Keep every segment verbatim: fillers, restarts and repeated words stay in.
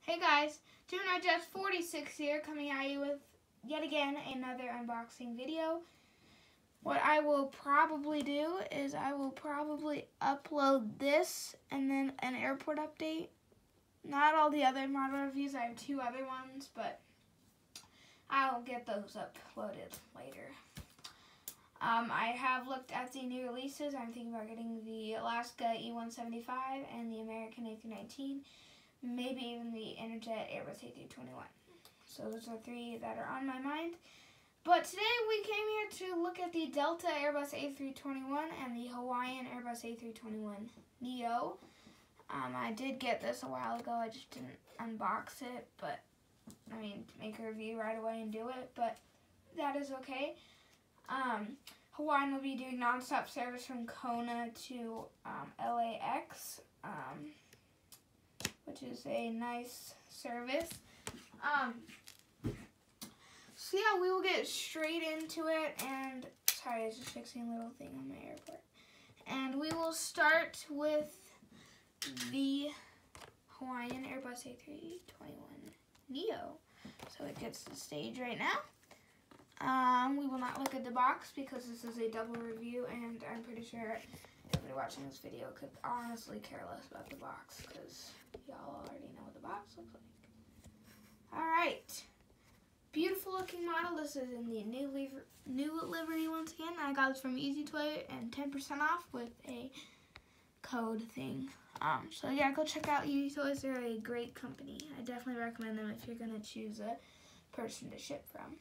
Hey guys, Jets forty-six here, coming at you with yet again another unboxing video. What I will probably do is I will probably upload this and then an airport update. Not all the other model reviews, I have two other ones, but I'll get those uploaded later. Um, I have looked at the new releases. I'm thinking about getting the Alaska E one seventy-five and the American A three nineteen. Maybe even the Interjet Airbus A three twenty-one. So those are three that are on my mind. But today we came here to look at the Delta Airbus A three twenty-one and the Hawaiian Airbus A three twenty-one neo. Um, I did get this a while ago. I just didn't unbox it, but I mean, make a review right away and do it. But that is okay. Um, Hawaiian will be doing nonstop service from Kona to um, L A X. Um, which is a nice service. Um, so yeah, we will get straight into it, and sorry, I was just fixing a little thing on my airport. And we will start with the Hawaiian Airbus A three twenty-one neo. So it gets the stage right now. Um, we will not look at the box because this is a double review, and I'm pretty sure everybody watching this video could honestly care less about the box because y'all already know what the box looks like. Alright. Beautiful looking model. This is in the new, liver new livery once again. I got this from Easy Toy and ten percent off with a code thing. Um, so yeah, go check out Easy Toys. They're a great company. I definitely recommend them if you're going to choose a person to ship from.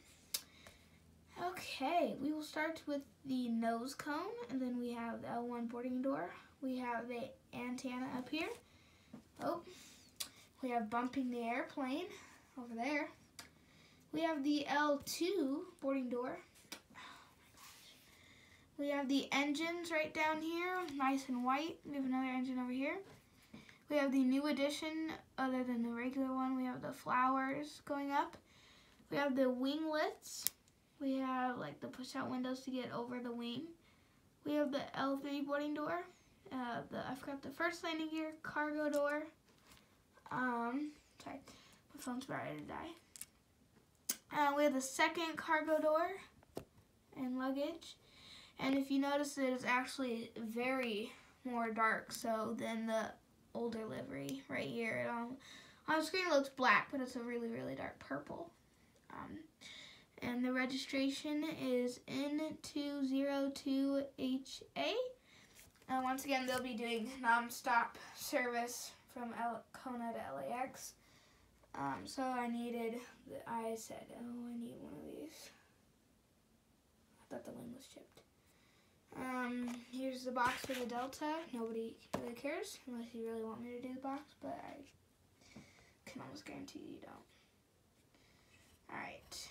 Okay, we will start with the nose cone, and then we have the L one boarding door. We have the antenna up here. Oh, we have bumping the airplane over there. We have the L two boarding door. Oh my gosh. We have the engines right down here, nice and white. We have another engine over here. We have the new addition, other than the regular one. We have the flowers going up. We have the winglets. We have like the push-out windows to get over the wing. We have the L three boarding door. Uh, the I forgot the first landing gear, cargo door. Um, sorry, my phone's about ready to die. Uh, we have the second cargo door and luggage. And if you notice, it is actually very more dark so than the older livery right here. It, um, on the screen it looks black, but it's a really, really dark purple. Um, And the registration is N two zero two H A. Uh, once again, they'll be doing non-stop service from L Kona to L A X. Um, so I needed, I said, oh, I need one of these. I thought the wing was chipped. Um, here's the box for the Delta. Nobody really cares unless you really want me to do the box, but I can almost guarantee you don't. Alright.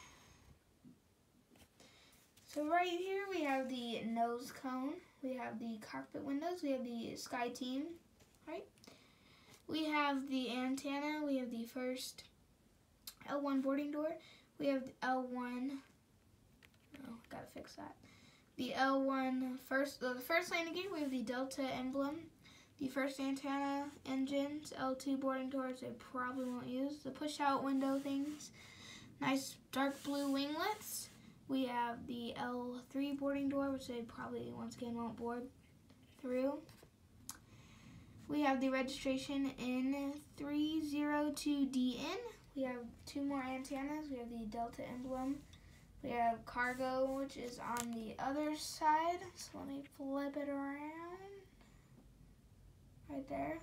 So right here we have the nose cone, we have the cockpit windows, we have the SkyTeam, right? We have the antenna, we have the first L one boarding door, we have the L one, oh, gotta fix that. The L one first, the first landing gear, we have the Delta emblem, the first antenna, engines, L two boarding doors, they probably won't use, the push out window things, nice dark blue winglets. We have the L three boarding door, which they probably, once again, won't board through. We have the registration N three zero two D N. We have two more antennas. We have the Delta emblem. We have cargo, which is on the other side. So let me flip it around. Right there.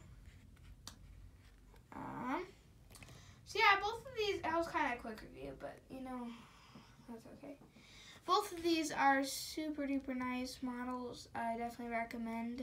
Um, so yeah, both of these, that was kind of a quick review, but you know, that's okay. Both of these are super duper nice models. I definitely recommend.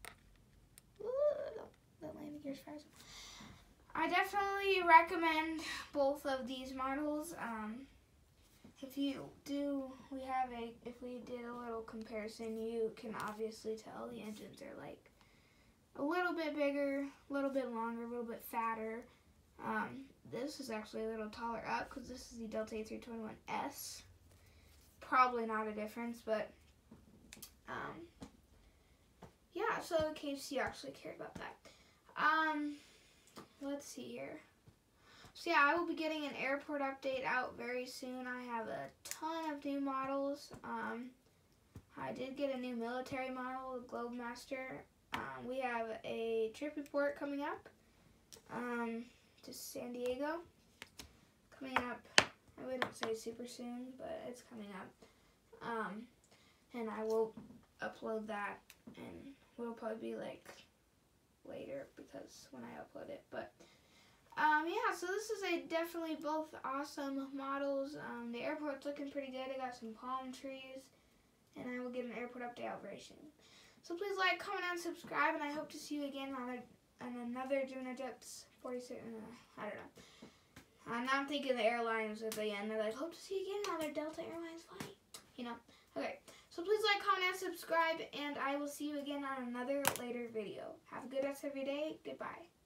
Ooh, the landing gear's frozen. I definitely recommend both of these models. Um, if you do, we have a. If we did a little comparison, you can obviously tell the engines are like a little bit bigger, a little bit longer, a little bit fatter. Um, this is actually a little taller up because this is the Delta A three twenty-one S. Probably not a difference, but um, yeah, so in case you actually cared about that. Um, let's see here. So yeah, I will be getting an airport update out very soon. I have a ton of new models. Um, I did get a new military model, the Globemaster. Um, we have a trip report coming up um, to San Diego. Coming up, I wouldn't say super soon, but it's coming up. Um, and I will upload that, and it'll probably be like later because when I upload it. But um, yeah, so this is a definitely both awesome models. Um, the airport's looking pretty good. I got some palm trees, and I will get an airport update out very soon. So please like, comment, and subscribe, and I hope to see you again on, a, on another Gemini Jets forty-six. Uh, I don't know. And now I'm thinking the airlines at the end. They're like, hope to see you again on another Delta Airlines flight. You know. Okay. So please like, comment, and subscribe, and I will see you again on another later video. Have a good rest of your day. Goodbye.